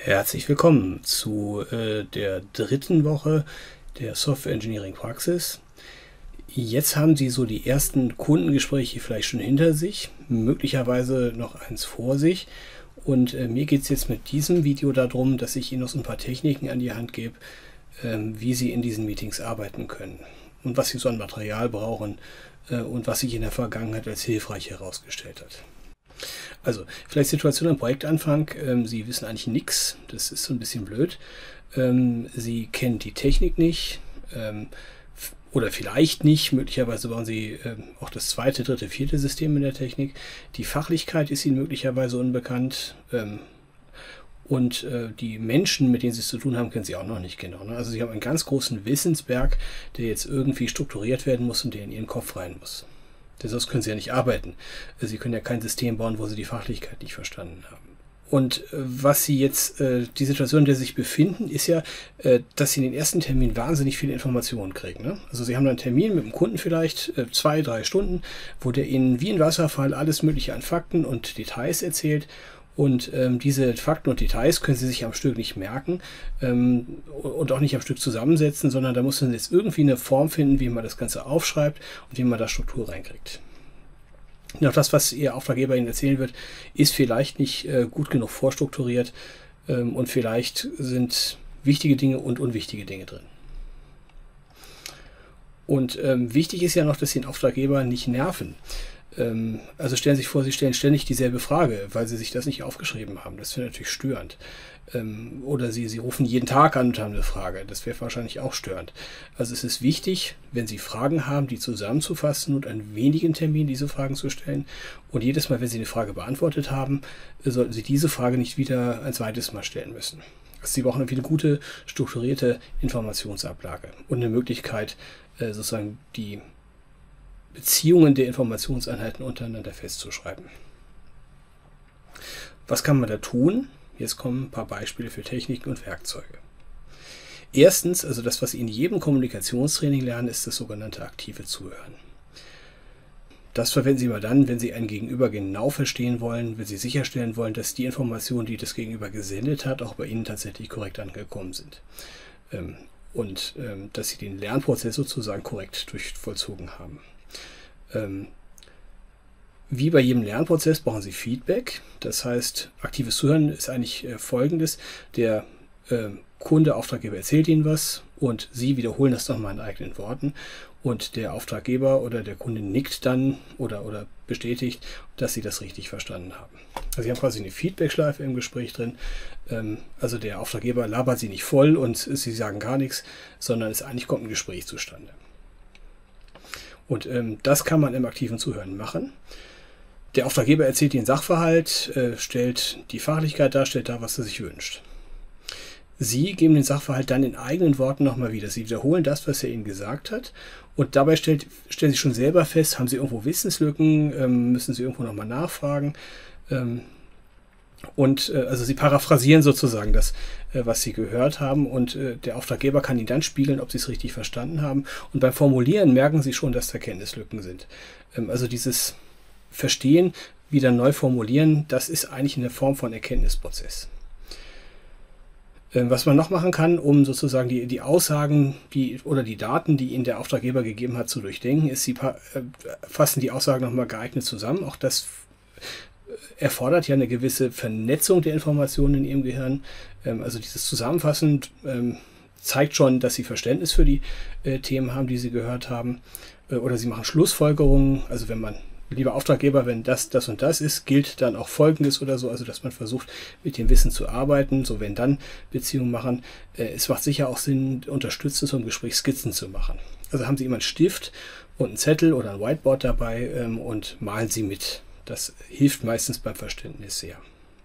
Herzlich willkommen zu der dritten Woche der Software Engineering Praxis. Jetzt haben Sie so die ersten Kundengespräche vielleicht schon hinter sich, möglicherweise noch eins vor sich. Und mir geht es jetzt mit diesem Video darum, dass ich Ihnen noch so ein paar Techniken an die Hand gebe, wie Sie in diesen Meetings arbeiten können und was Sie so an Material brauchen und was sich in der Vergangenheit als hilfreich herausgestellt hat. Also, vielleicht Situation am Projektanfang. Sie wissen eigentlich nichts. Das ist so ein bisschen blöd. Sie kennen die Technik nicht. Oder vielleicht nicht. Möglicherweise brauchen Sie auch das zweite, dritte, vierte System in der Technik. Die Fachlichkeit ist Ihnen möglicherweise unbekannt. Und die Menschen, mit denen Sie es zu tun haben, kennen Sie auch noch nicht genau. Ne? Also Sie haben einen ganz großen Wissensberg, der jetzt irgendwie strukturiert werden muss und der in Ihren Kopf rein muss. Sonst können Sie ja nicht arbeiten. Sie können ja kein System bauen, wo Sie die Fachlichkeit nicht verstanden haben. Und was Sie jetzt, die Situation, in der Sie sich befinden, ist ja, dass Sie in den ersten Termin wahnsinnig viele Informationen kriegen. Ne? Also Sie haben dann einen Termin mit dem Kunden vielleicht 2-3 Stunden, wo der Ihnen wie ein Wasserfall alles Mögliche an Fakten und Details erzählt. Und diese Fakten und Details können Sie sich am Stück nicht merken und auch nicht am Stück zusammensetzen, sondern da muss man jetzt irgendwie eine Form finden, wie man das Ganze aufschreibt und wie man da Struktur reinkriegt. Und auch das, was Ihr Auftraggeber Ihnen erzählen wird, ist vielleicht nicht gut genug vorstrukturiert und vielleicht sind wichtige Dinge und unwichtige Dinge drin. Und wichtig ist ja noch, dass Sie den Auftraggeber nicht nerven. Also stellen Sie sich vor, Sie stellen ständig dieselbe Frage, weil Sie sich das nicht aufgeschrieben haben. Das wäre natürlich störend. Oder Sie rufen jeden Tag an und haben eine Frage. Das wäre wahrscheinlich auch störend. Also es ist wichtig, wenn Sie Fragen haben, die zusammenzufassen und an wenigen Terminen diese Fragen zu stellen. Und jedes Mal, wenn Sie eine Frage beantwortet haben, sollten Sie diese Frage nicht wieder ein zweites Mal stellen müssen. Also Sie brauchen eine gute, strukturierte Informationsablage und eine Möglichkeit, sozusagen die Beziehungen der Informationseinheiten untereinander festzuschreiben. Was kann man da tun? Jetzt kommen ein paar Beispiele für Techniken und Werkzeuge. Erstens, also das, was Sie in jedem Kommunikationstraining lernen, ist das sogenannte aktive Zuhören. Das verwenden Sie mal dann, wenn Sie ein Gegenüber genau verstehen wollen, wenn Sie sicherstellen wollen, dass die Informationen, die das Gegenüber gesendet hat, auch bei Ihnen tatsächlich korrekt angekommen sind. Und dass Sie den Lernprozess sozusagen korrekt vollzogen haben. Wie bei jedem Lernprozess brauchen Sie Feedback. Das heißt, aktives Zuhören ist eigentlich Folgendes. Der Kunde, Auftraggeber erzählt Ihnen was und Sie wiederholen das nochmal in eigenen Worten. Und der Auftraggeber oder der Kunde nickt dann oder bestätigt, dass Sie das richtig verstanden haben. Also Sie haben quasi eine Feedback-Schleife im Gespräch drin. Also der Auftraggeber labert Sie nicht voll und Sie sagen gar nichts, sondern eigentlich kommt ein Gespräch zustande. Und das kann man im aktiven Zuhören machen. Der Auftraggeber erzählt den Sachverhalt, stellt die Fachlichkeit dar, stellt dar, was er sich wünscht. Sie geben den Sachverhalt dann in eigenen Worten nochmal wieder. Sie wiederholen das, was er Ihnen gesagt hat. Und dabei stellen Sie schon selber fest, haben Sie irgendwo Wissenslücken, müssen Sie irgendwo nochmal nachfragen. Also Sie paraphrasieren sozusagen das, was Sie gehört haben, und der Auftraggeber kann Ihnen dann spiegeln, ob Sie es richtig verstanden haben. Und beim Formulieren merken Sie schon, dass da Kenntnislücken sind. Also dieses Verstehen, wieder neu formulieren, das ist eigentlich eine Form von Erkenntnisprozess. Was man noch machen kann, um sozusagen die Aussagen oder die Daten, die Ihnen der Auftraggeber gegeben hat, zu durchdenken, ist, Sie fassen die Aussagen nochmal geeignet zusammen. Auch das erfordert ja eine gewisse Vernetzung der Informationen in Ihrem Gehirn. Also dieses Zusammenfassen zeigt schon, dass Sie Verständnis für die Themen haben, die Sie gehört haben. Oder Sie machen Schlussfolgerungen. Also wenn man, lieber Auftraggeber, wenn das und das ist, gilt dann auch Folgendes oder so. Also dass man versucht, mit dem Wissen zu arbeiten. So wenn dann Beziehungen machen. Es macht sicher auch Sinn, unterstützend zum Gespräch Skizzen zu machen. Also haben Sie immer einen Stift und einen Zettel oder ein Whiteboard dabei und malen Sie mit. Das hilft meistens beim Verständnis sehr.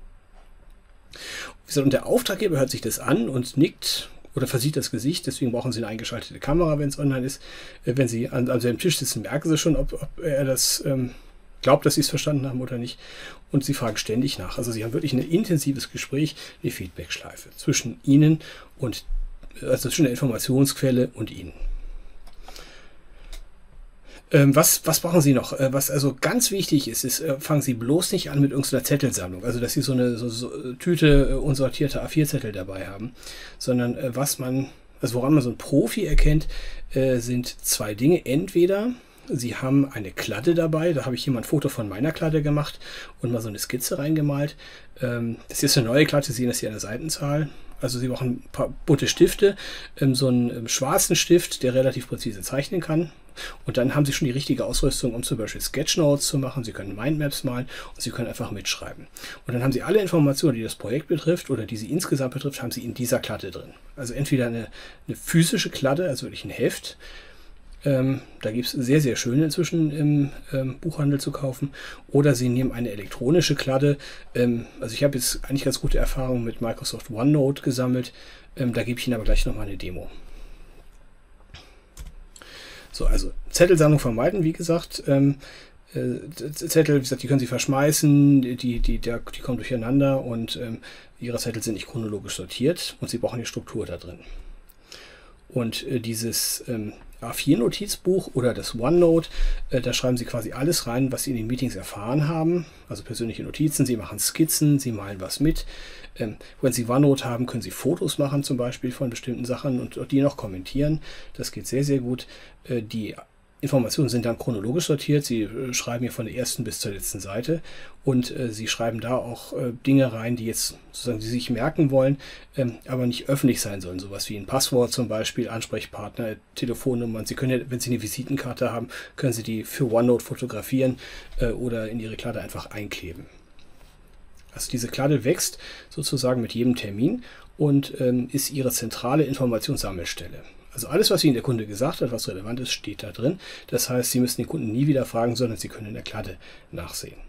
Und der Auftraggeber hört sich das an und nickt oder versieht das Gesicht. Deswegen brauchen Sie eine eingeschaltete Kamera, wenn es online ist. Wenn Sie an seinem Tisch sitzen, merken Sie schon, ob er das glaubt, dass Sie es verstanden haben oder nicht. Und Sie fragen ständig nach. Also Sie haben wirklich ein intensives Gespräch, eine Feedback-Schleife zwischen Ihnen und, also zwischen der Informationsquelle und Ihnen. Was brauchen Sie noch? Was also ganz wichtig ist, fangen Sie bloß nicht an mit irgendeiner Zettelsammlung. Also, dass Sie so eine Tüte unsortierte A4-Zettel dabei haben, sondern also woran man so einen Profi erkennt, sind zwei Dinge. Entweder Sie haben eine Kladde dabei, da habe ich hier mal ein Foto von meiner Kladde gemacht und mal so eine Skizze reingemalt. Das ist eine neue Kladde, Sie sehen das hier an der Seitenzahl. Also Sie brauchen ein paar bunte Stifte, so einen schwarzen Stift, der relativ präzise zeichnen kann. Und dann haben Sie schon die richtige Ausrüstung, um zum Beispiel Sketchnotes zu machen. Sie können Mindmaps malen und Sie können einfach mitschreiben. Und dann haben Sie alle Informationen, die das Projekt betrifft oder die Sie insgesamt betrifft, haben Sie in dieser Kladde drin. Also entweder eine physische Kladde, also wirklich ein Heft. Da gibt es sehr, sehr schöne inzwischen im Buchhandel zu kaufen. Oder Sie nehmen eine elektronische Kladde. Also ich habe jetzt eigentlich ganz gute Erfahrungen mit Microsoft OneNote gesammelt. Da gebe ich Ihnen aber gleich nochmal eine Demo. So, also Zettelsammlung vermeiden, wie gesagt. Zettel, wie gesagt, die können Sie verschmeißen, die kommen durcheinander und Ihre Zettel sind nicht chronologisch sortiert und Sie brauchen die Struktur da drin. Und dieses A4-Notizbuch oder das OneNote, da schreiben Sie quasi alles rein, was Sie in den Meetings erfahren haben. Also persönliche Notizen, Sie machen Skizzen, Sie malen was mit. Wenn Sie OneNote haben, können Sie Fotos machen zum Beispiel von bestimmten Sachen und die noch kommentieren. Das geht sehr, sehr gut. Die Informationen sind dann chronologisch sortiert. Sie schreiben hier von der ersten bis zur letzten Seite und Sie schreiben da auch Dinge rein, die jetzt sozusagen Sie sich merken wollen, aber nicht öffentlich sein sollen. Sowas wie ein Passwort zum Beispiel, Ansprechpartner, Telefonnummern. Sie können ja, wenn Sie eine Visitenkarte haben, können Sie die für OneNote fotografieren oder in Ihre Kladde einfach einkleben. Also diese Kladde wächst sozusagen mit jedem Termin und ist Ihre zentrale Informationssammelstelle. Also alles, was Ihnen der Kunde gesagt hat, was relevant ist, steht da drin. Das heißt, Sie müssen den Kunden nie wieder fragen, sondern Sie können in der Kladde nachsehen.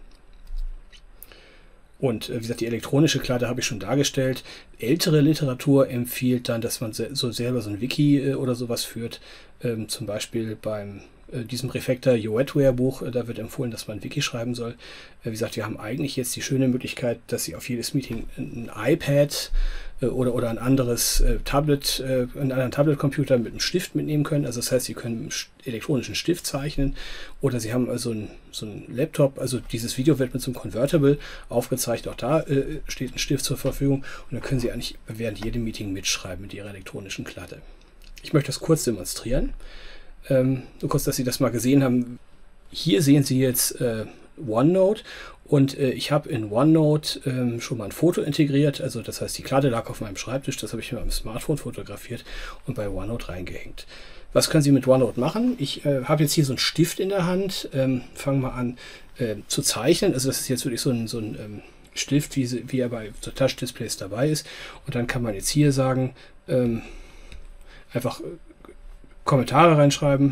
Und wie gesagt, die elektronische Kladde habe ich schon dargestellt. Ältere Literatur empfiehlt dann, dass man selber so ein Wiki oder sowas führt. Zum Beispiel beim diesem Refactor Your Buch, da wird empfohlen, dass man ein Wiki schreiben soll. Wie gesagt, wir haben eigentlich jetzt die schöne Möglichkeit, dass Sie auf jedes Meeting ein iPad oder ein anderes Tablet, einen anderen Tablet-Computer mit einem Stift mitnehmen können. Also das heißt, Sie können mit einem elektronischen Stift zeichnen oder Sie haben also so einen Laptop. Also dieses Video wird mit so einem Convertible aufgezeichnet. Auch da steht ein Stift zur Verfügung und dann können Sie eigentlich während jedem Meeting mitschreiben mit Ihrer elektronischen Kladde. Ich möchte das kurz demonstrieren. Nur kurz, dass Sie das mal gesehen haben. Hier sehen Sie jetzt OneNote und ich habe in OneNote schon mal ein Foto integriert. Also das heißt, die Kladde lag auf meinem Schreibtisch, das habe ich mit meinem Smartphone fotografiert und bei OneNote reingehängt. Was können Sie mit OneNote machen? Ich habe jetzt hier so einen Stift in der Hand, fange mal an zu zeichnen. Also das ist jetzt wirklich so ein Stift, wie er bei so Touch-Displays dabei ist. Und dann kann man jetzt hier sagen, einfach Kommentare reinschreiben.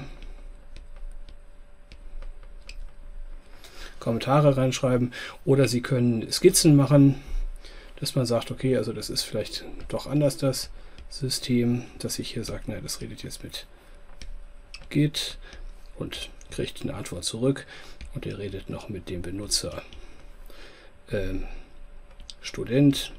Oder Sie können Skizzen machen, dass man sagt, okay, also das ist vielleicht doch anders das System, dass ich hier sage, na, das redet jetzt mit Git und kriegt eine Antwort zurück und er redet noch mit dem Benutzer Student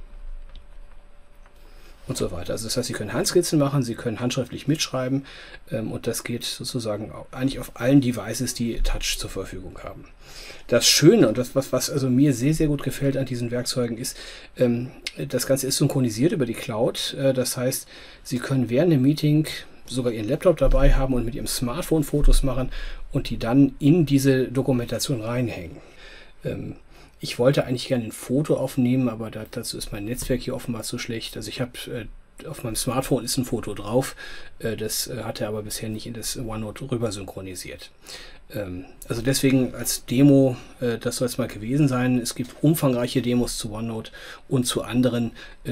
und so weiter. Also das heißt, Sie können Handskizzen machen, Sie können handschriftlich mitschreiben und das geht sozusagen eigentlich auf allen Devices, die Touch zur Verfügung haben. Das Schöne und das, was also mir sehr, sehr gut gefällt an diesen Werkzeugen ist, das Ganze ist synchronisiert über die Cloud. Das heißt, Sie können während dem Meeting sogar Ihren Laptop dabei haben und mit Ihrem Smartphone Fotos machen und die dann in diese Dokumentation reinhängen. Ich wollte eigentlich gerne ein Foto aufnehmen, aber dazu ist mein Netzwerk hier offenbar zu schlecht. Also ich habe auf meinem Smartphone ist ein Foto drauf, das hat er aber bisher nicht in das OneNote rüber synchronisiert. Also deswegen als Demo, das soll es mal gewesen sein. Es gibt umfangreiche Demos zu OneNote und zu anderen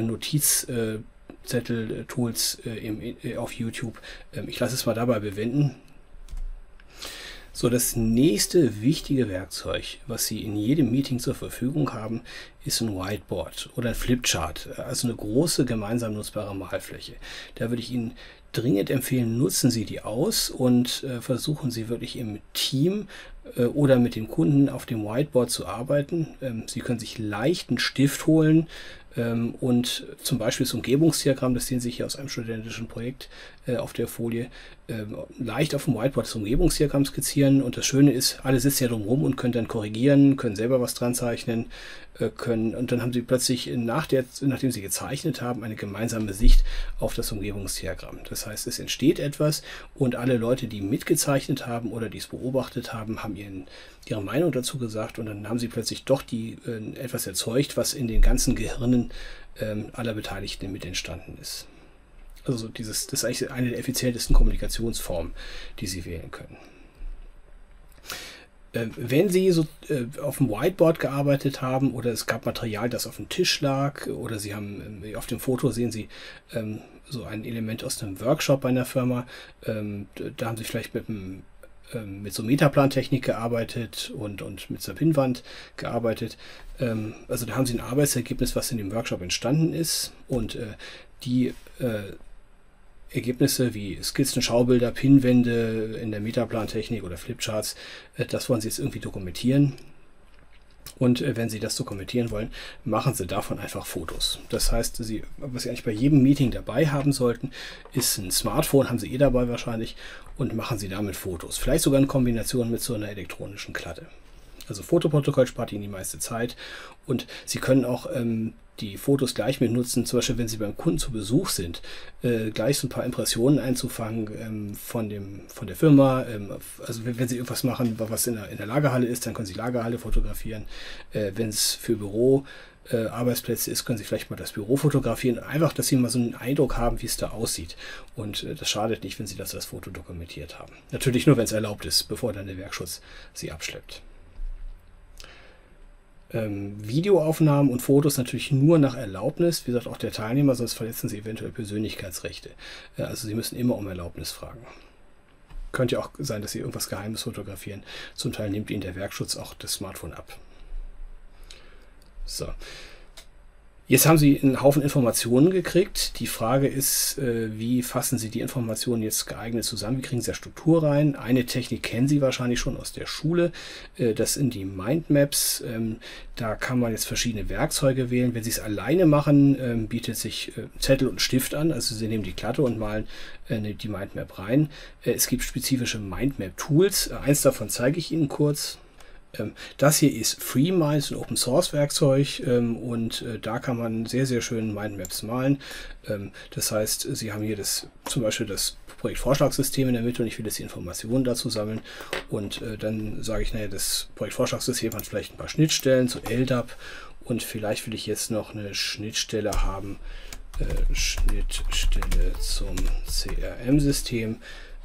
Notizzettel-Tools auf YouTube. Ich lasse es mal dabei bewenden. So, das nächste wichtige Werkzeug, was Sie in jedem Meeting zur Verfügung haben, ist ein Whiteboard oder ein Flipchart, also eine große gemeinsam nutzbare Malfläche. Da würde ich Ihnen dringend empfehlen, nutzen Sie die aus und versuchen Sie wirklich im Team oder mit dem Kunden auf dem Whiteboard zu arbeiten. Sie können sich leicht einen Stift holen, und zum Beispiel das Umgebungsdiagramm, das sehen Sie hier aus einem studentischen Projekt auf der Folie, leicht auf dem Whiteboard das Umgebungsdiagramm skizzieren. Und das Schöne ist, alle sitzen ja drumherum und können dann korrigieren, können selber was dran zeichnen, und dann haben Sie plötzlich, nachdem Sie gezeichnet haben, eine gemeinsame Sicht auf das Umgebungsdiagramm. Das heißt, es entsteht etwas und alle Leute, die mitgezeichnet haben oder die es beobachtet haben, haben ihre Meinung dazu gesagt, und dann haben Sie plötzlich doch etwas erzeugt, was in den ganzen Gehirnen aller Beteiligten mit entstanden ist. Also das ist eigentlich eine der effizientesten Kommunikationsformen, die Sie wählen können. Wenn Sie so auf dem Whiteboard gearbeitet haben oder es gab Material, das auf dem Tisch lag, oder Sie haben auf dem Foto sehen Sie so ein Element aus einem Workshop bei einer Firma, da haben Sie vielleicht mit so Metaplantechnik gearbeitet und mit so einer Pinnwand gearbeitet. Also da haben Sie ein Arbeitsergebnis, was in dem Workshop entstanden ist, und die Ergebnisse wie Skizzen, Schaubilder, Pinnwände in der Metaplantechnik oder Flipcharts, das wollen Sie jetzt irgendwie dokumentieren. Und wenn Sie das dokumentieren wollen, machen Sie davon einfach Fotos. Das heißt, was Sie eigentlich bei jedem Meeting dabei haben sollten, ist ein Smartphone, haben Sie dabei wahrscheinlich, und machen Sie damit Fotos. Vielleicht sogar in Kombination mit so einer elektronischen Klatte. Also Fotoprotokoll spart Ihnen die meiste Zeit, und Sie können auch die Fotos gleich mit nutzen, zum Beispiel wenn Sie beim Kunden zu Besuch sind, gleich so ein paar Impressionen einzufangen von der Firma. Also wenn Sie irgendwas machen, was in der Lagerhalle ist, dann können Sie Lagerhalle fotografieren. Wenn es für Arbeitsplätze ist, können Sie vielleicht mal das Büro fotografieren. Einfach, dass Sie mal so einen Eindruck haben, wie es da aussieht. Und das schadet nicht, wenn Sie das als Foto dokumentiert haben. Natürlich nur, wenn es erlaubt ist, bevor dann der Werkschutz Sie abschleppt. Videoaufnahmen und Fotos natürlich nur nach Erlaubnis, wie gesagt, auch der Teilnehmer, sonst verletzen Sie eventuell Persönlichkeitsrechte. Also Sie müssen immer um Erlaubnis fragen. Könnte ja auch sein, dass Sie irgendwas Geheimes fotografieren. Zum Teil nimmt Ihnen der Werkschutz auch das Smartphone ab. So. Jetzt haben Sie einen Haufen Informationen gekriegt. Die Frage ist, wie fassen Sie die Informationen jetzt geeignet zusammen? Wie kriegen Sie da Struktur rein? Eine Technik kennen Sie wahrscheinlich schon aus der Schule. Das sind die Mindmaps. Da kann man jetzt verschiedene Werkzeuge wählen. Wenn Sie es alleine machen, bietet sich Zettel und Stift an. Also Sie nehmen die Klatte und malen die Mindmap rein. Es gibt spezifische Mindmap-Tools. Eins davon zeige ich Ihnen kurz. Das hier ist FreeMinds, ein Open Source Werkzeug, und da kann man sehr, sehr schön Mindmaps malen. Das heißt, Sie haben hier zum Beispiel das Projektvorschlagssystem in der Mitte, und ich will jetzt die Informationen dazu sammeln, und dann sage ich, naja, das Projektvorschlagssystem hat vielleicht ein paar Schnittstellen zu LDAP, und vielleicht will ich jetzt noch eine Schnittstelle haben, Schnittstelle zum CRM-System.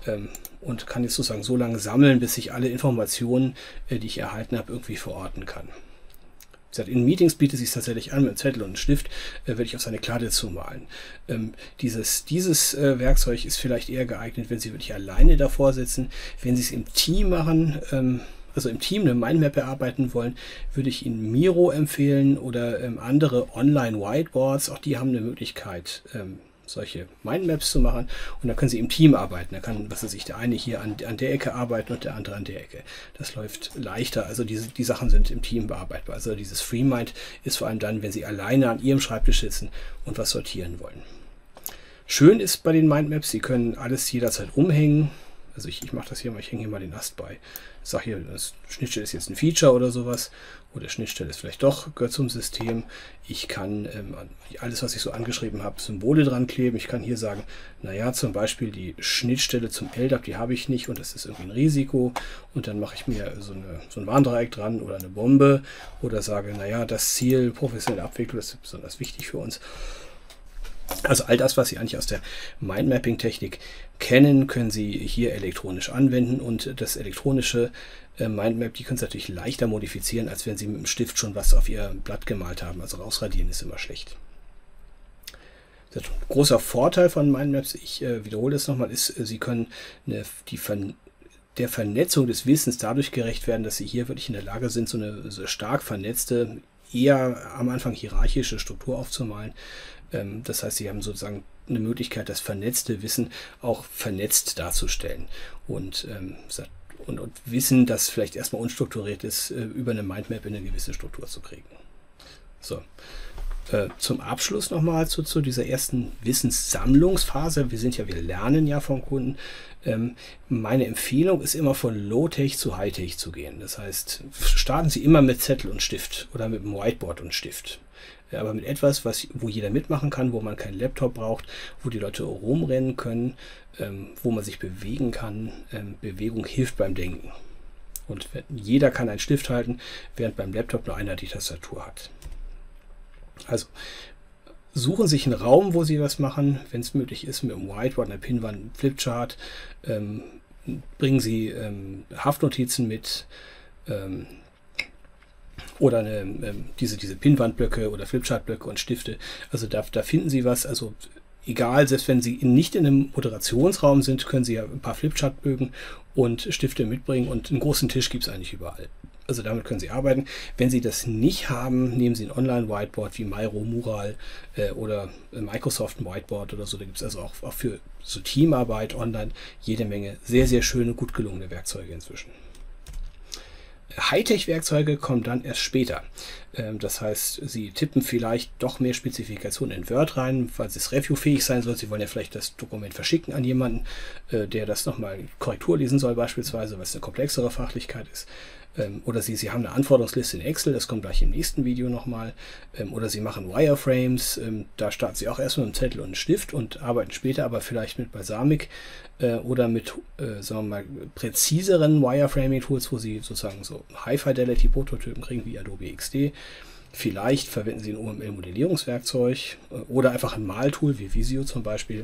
Und kann jetzt sozusagen so lange sammeln, bis ich alle Informationen, die ich erhalten habe, irgendwie verorten kann. Wie gesagt, in Meetings bietet es sich tatsächlich an, mit einem Zettel und einem Stift werde ich auf seine Klatte zumalen. Dieses Werkzeug ist vielleicht eher geeignet, wenn Sie wirklich alleine davor sitzen. Wenn Sie es im Team machen, also im Team eine Mindmap erarbeiten wollen, würde ich Ihnen Miro empfehlen oder andere Online-Whiteboards. Auch die haben eine Möglichkeit, solche Mindmaps zu machen, und dann können Sie im Team arbeiten. Da kann, was weiß ich, der eine hier an der Ecke arbeiten und der andere an der Ecke. Das läuft leichter, also die Sachen sind im Team bearbeitbar. Also dieses FreeMind ist vor allem dann, wenn Sie alleine an Ihrem Schreibtisch sitzen und was sortieren wollen. Schön ist bei den Mindmaps, Sie können alles jederzeit umhängen. Also ich mache das hier mal, ich hänge hier mal den Ast bei. Ich sage hier, das Schnittstelle ist jetzt ein Feature oder sowas. Oder Schnittstelle ist vielleicht doch, gehört zum System. Ich kann alles, was ich so angeschrieben habe, Symbole dran kleben. Ich kann hier sagen, naja, zum Beispiel die Schnittstelle zum LDAP, die habe ich nicht, und das ist irgendwie ein Risiko. Und dann mache ich mir so ein Warndreieck dran oder eine Bombe, oder sage, naja, das Ziel professionelle Abwicklung ist besonders wichtig für uns. Also all das, was Sie eigentlich aus der Mindmapping-Technik kennen, können Sie hier elektronisch anwenden, und das elektronische Mindmap, die können Sie natürlich leichter modifizieren, als wenn Sie mit dem Stift schon was auf Ihr Blatt gemalt haben. Also rausradieren ist immer schlecht. Das ist ein großer Vorteil von Mindmaps, ich wiederhole das nochmal, ist, Sie können der Vernetzung des Wissens dadurch gerecht werden, dass Sie hier wirklich in der Lage sind, so eine stark vernetzte, eher am Anfang hierarchische Struktur aufzumalen. Das heißt, Sie haben sozusagen eine Möglichkeit, das vernetzte Wissen auch vernetzt darzustellen, und Wissen, das vielleicht erstmal unstrukturiert ist, über eine Mindmap in eine gewisse Struktur zu kriegen. So. Zum Abschluss nochmal zu dieser ersten Wissenssammlungsphase. Wir lernen ja vom Kunden. Meine Empfehlung ist immer von Low-Tech zu High-Tech zu gehen. Das heißt, starten Sie immer mit Zettel und Stift oder mit einem Whiteboard und Stift. Aber mit etwas, wo jeder mitmachen kann, wo man keinen Laptop braucht, wo die Leute rumrennen können, wo man sich bewegen kann. Bewegung hilft beim Denken. Und jeder kann einen Stift halten, während beim Laptop nur einer die Tastatur hat. Also suchen sich einen Raum, wo Sie was machen, wenn es möglich ist, mit einem Whiteboard, einer Pinwand, einem Flipchart. Bringen Sie Haftnotizen mit oder diese Pinwandblöcke oder Flipchartblöcke und Stifte. Also da finden Sie was. Also egal, selbst wenn Sie nicht in einem Moderationsraum sind, können Sie ja ein paar Flipchartbögen und Stifte mitbringen und einen großen Tisch gibt es eigentlich überall. Also damit können Sie arbeiten. Wenn Sie das nicht haben, nehmen Sie ein Online-Whiteboard wie Miro, Mural oder Microsoft ein Whiteboard oder so. Da gibt es also auch für so Teamarbeit online jede Menge sehr, sehr schöne, gut gelungene Werkzeuge inzwischen. Hightech-Werkzeuge kommen dann erst später. Das heißt, Sie tippen vielleicht doch mehr Spezifikationen in Word rein, weil es reviewfähig sein soll. Sie wollen ja vielleicht das Dokument verschicken an jemanden, der das nochmal Korrektur lesen soll beispielsweise, weil es eine komplexere Fachlichkeit ist. Oder Sie haben eine Anforderungsliste in Excel, das kommt gleich im nächsten Video nochmal. Oder Sie machen Wireframes, da starten Sie auch erstmal mit einem Zettel und einem Stift und arbeiten später aber vielleicht mit Balsamiq oder mit, sagen wir mal, präziseren Wireframing-Tools, wo Sie sozusagen so High-Fidelity-Prototypen kriegen wie Adobe XD. Vielleicht verwenden Sie ein UML-Modellierungswerkzeug oder einfach ein Maltool wie Visio zum Beispiel.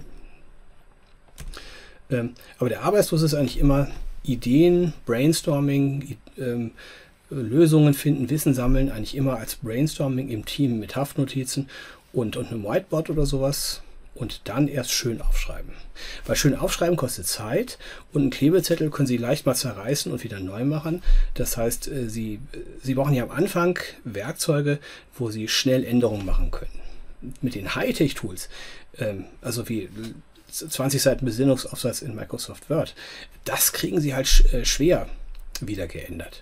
Aber der Arbeitsfluss ist eigentlich immer Ideen, Brainstorming, Lösungen finden, Wissen sammeln, eigentlich immer als Brainstorming im Team mit Haftnotizen und einem Whiteboard oder sowas und dann erst schön aufschreiben. Weil schön aufschreiben kostet Zeit und einen Klebezettel können Sie leicht mal zerreißen und wieder neu machen. Das heißt, Sie brauchen ja am Anfang Werkzeuge, wo Sie schnell Änderungen machen können. Mit den Hightech-Tools, also wie 20 Seiten Besinnungsaufsatz in Microsoft Word, das kriegen Sie halt schwer wieder geändert.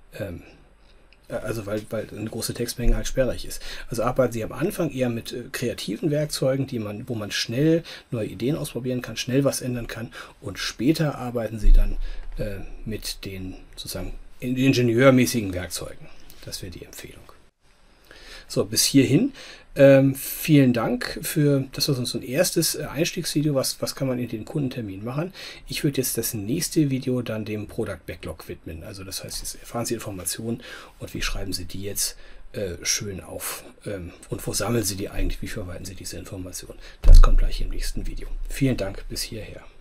Also weil eine große Textmenge halt sperrig ist. Also arbeiten Sie am Anfang eher mit kreativen Werkzeugen, wo man schnell neue Ideen ausprobieren kann, schnell was ändern kann und später arbeiten Sie dann mit den sozusagen ingenieurmäßigen Werkzeugen. Das wäre die Empfehlung. So, bis hierhin. Vielen Dank das war so ein erstes Einstiegsvideo, was kann man in den Kundentermin machen. Ich würde jetzt das nächste Video dann dem Product Backlog widmen. Also das heißt, jetzt erfahren Sie Informationen und wie schreiben Sie die jetzt schön auf und wo sammeln Sie die eigentlich, wie verwalten Sie diese Informationen. Das kommt gleich im nächsten Video. Vielen Dank bis hierher.